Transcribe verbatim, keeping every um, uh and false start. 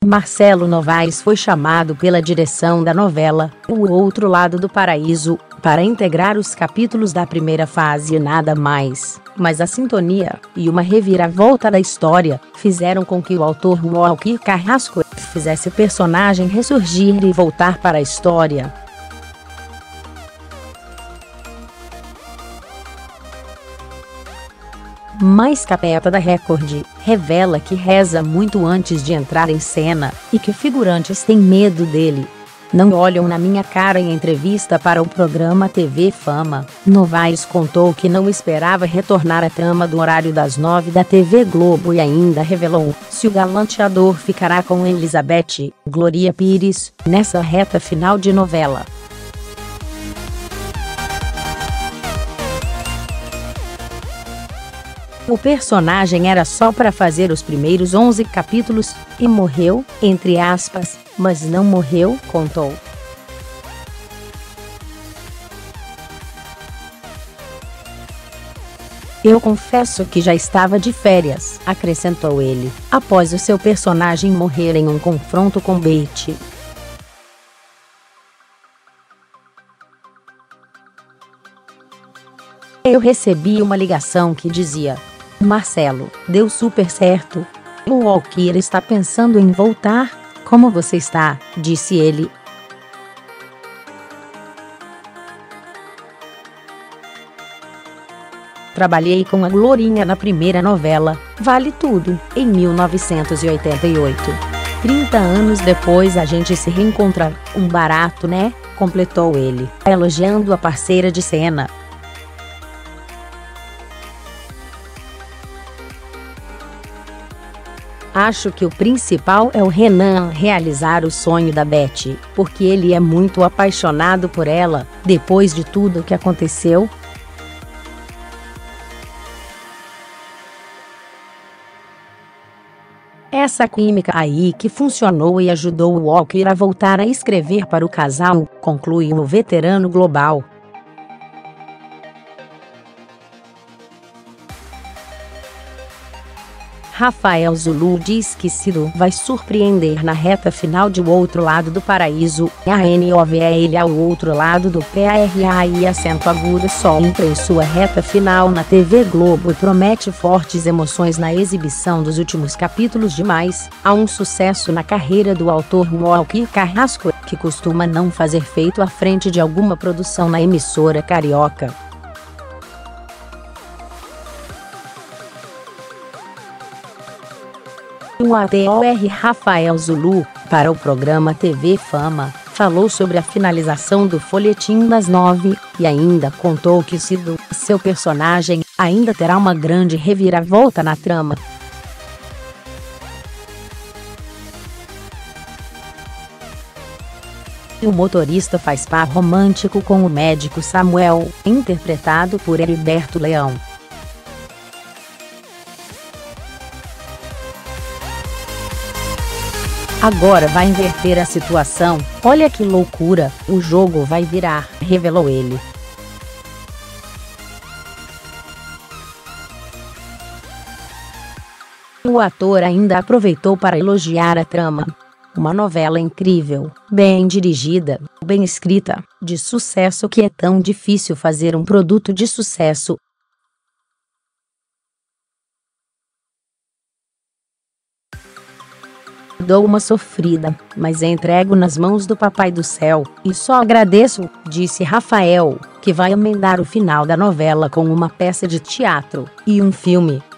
Marcelo Novaes foi chamado pela direção da novela O Outro Lado do Paraíso para integrar os capítulos da primeira fase e nada mais. Mas a sintonia e uma reviravolta da história fizeram com que o autor Walker Carrasco fizesse o personagem ressurgir e voltar para a história. Mais Capeta da Record revela que reza muito antes de entrar em cena e que figurantes têm medo dele. Não olham na minha cara. Em entrevista para o programa T V Fama, Novaes contou que não esperava retornar à trama do horário das nove da T V Globo e ainda revelou se o galanteador ficará com Elizabeth Glória Pires nessa reta final de novela. O personagem era só para fazer os primeiros onze capítulos, e morreu, entre aspas, mas não morreu, contou. Eu confesso que já estava de férias, acrescentou ele, após o seu personagem morrer em um confronto com Beth. Eu recebi uma ligação que dizia: Marcelo, deu super certo. O Walker está pensando em voltar. Como você está? Disse ele. Trabalhei com a Glorinha na primeira novela, Vale Tudo, em mil novecentos e oitenta e oito. trinta anos depois a gente se reencontra. Um barato, né? Completou ele, elogiando a parceira de cena. Acho que o principal é o Renan realizar o sonho da Beth, porque ele é muito apaixonado por ela, depois de tudo o que aconteceu. Essa química aí que funcionou e ajudou o Walker a voltar a escrever para o casal, conclui o veterano global. Rafael Zulu diz que Ciro vai surpreender na reta final de O Outro Lado do Paraíso. A N O V é ele ao outro lado do P A R A I acento agudo só entra em sua reta final na T V Globo e promete fortes emoções na exibição dos últimos capítulos de Mais. Há um sucesso na carreira do autor Walker Carrasco, que costuma não fazer feito à frente de alguma produção na emissora carioca. O ator Rafael Zulu, para o programa T V Fama, falou sobre a finalização do Folhetim das Nove, e ainda contou que Ciro, seu personagem, ainda terá uma grande reviravolta na trama. O motorista faz par romântico com o médico Samuel, interpretado por Heriberto Leão. Agora vai inverter a situação, olha que loucura, o jogo vai virar, revelou ele. O ator ainda aproveitou para elogiar a trama. Uma novela incrível, bem dirigida, bem escrita, de sucesso, que é tão difícil fazer um produto de sucesso. Dou uma sofrida, mas entrego nas mãos do Papai do Céu, e só agradeço, disse Rafael, que vai emendar o final da novela com uma peça de teatro e um filme.